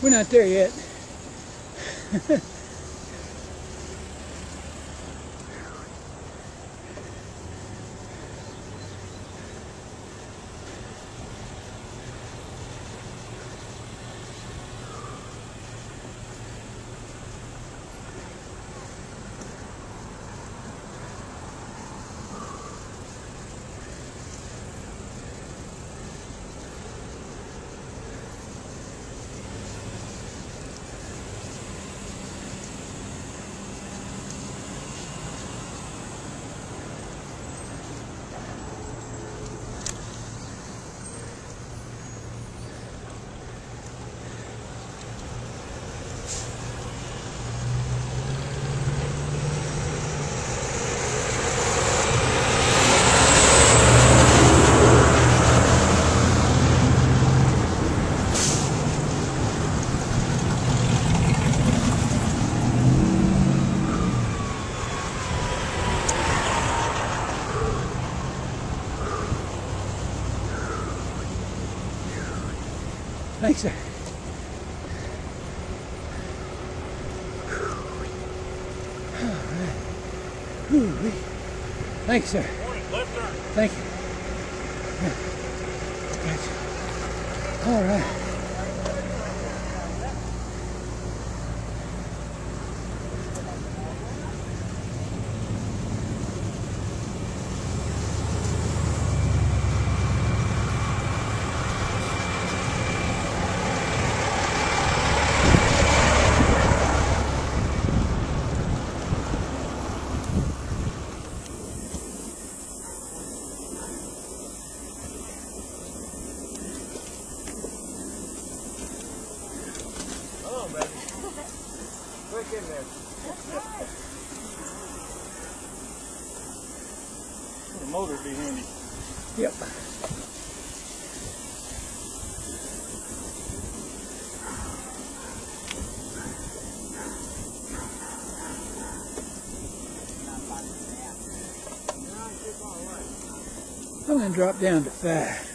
We're not there yet. Thanks, sir. All right. Thanks, sir. Morning, left turn. Thank you. Gotcha. All right. Oh, baby. Quick in there. The motor be handy. Yep. I'm going to drop down to 5.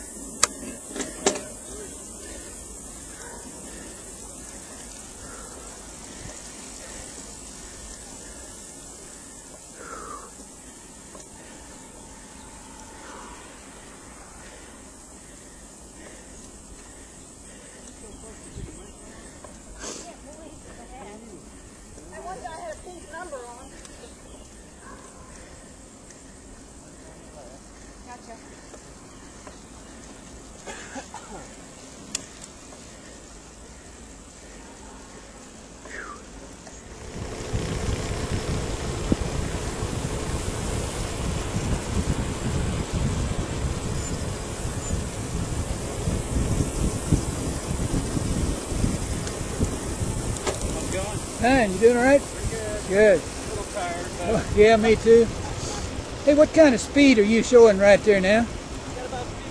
Fine, you doing all right? Pretty good. Good. A little tired, but Oh, yeah, me too. Hey, what kind of speed are you showing right there now? got about 15.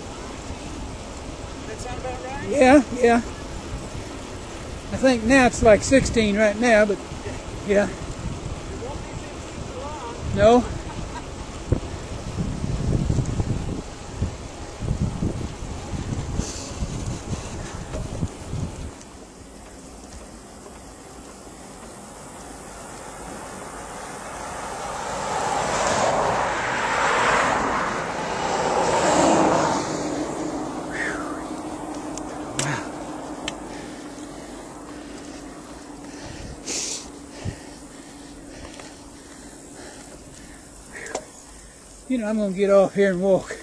That sound about right? Yeah, yeah. I think now it's like 16 right now, but yeah. It won't be 15 for long. No. You know, I'm going to get off here and walk.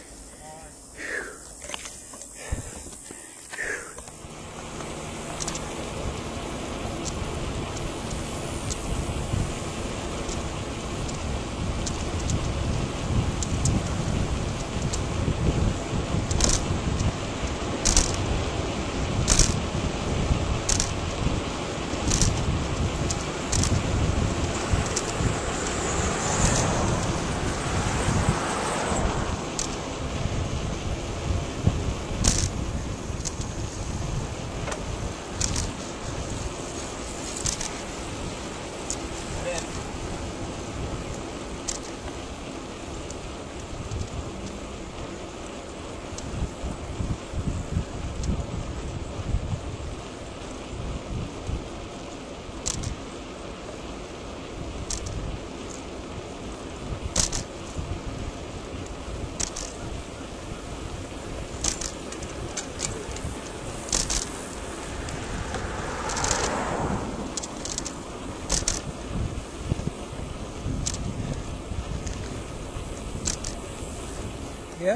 Yep.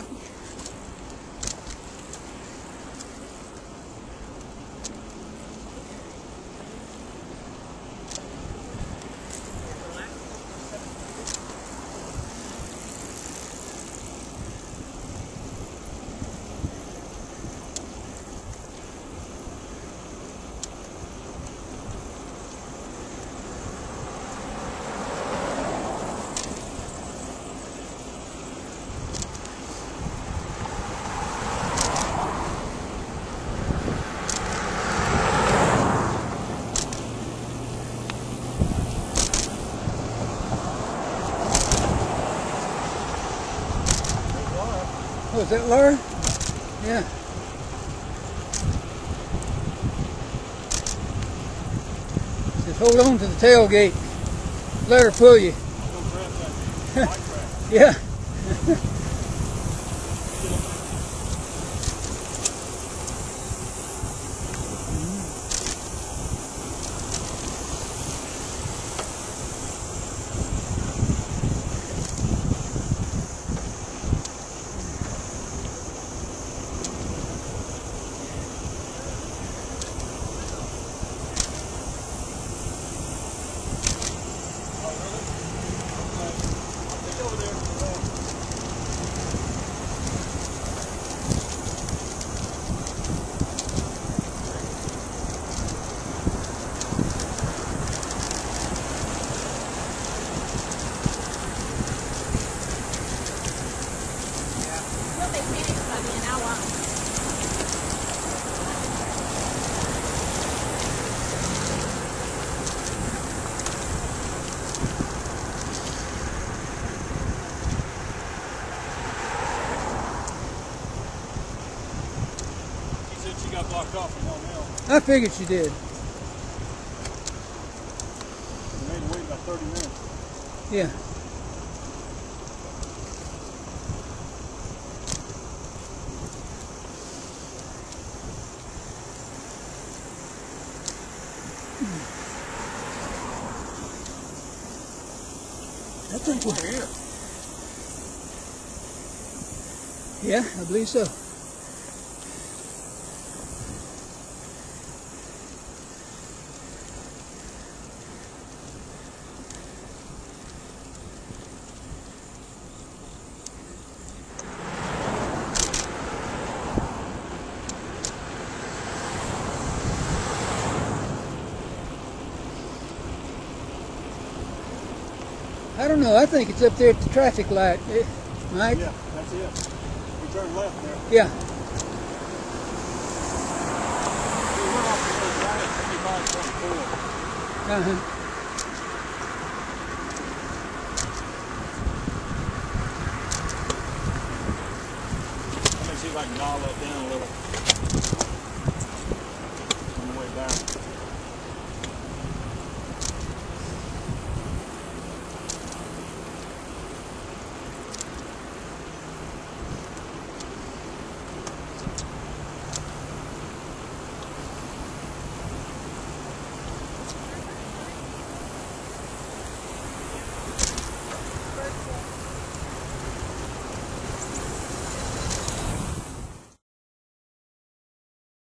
Oh, is that Laura? Yeah. Just hold on to the tailgate. Let her pull you. Yeah. She got blocked off in Maumelle. I figured she did. We made her wait about 30 minutes. Yeah. I think we're here. Yeah, I believe so. I don't know. I think it's up there at the traffic light, Mike. Yeah, that's it. We turned left there. Yeah. We went off the road right at 2524. Uh-huh. Let me see if I can dial that down a little.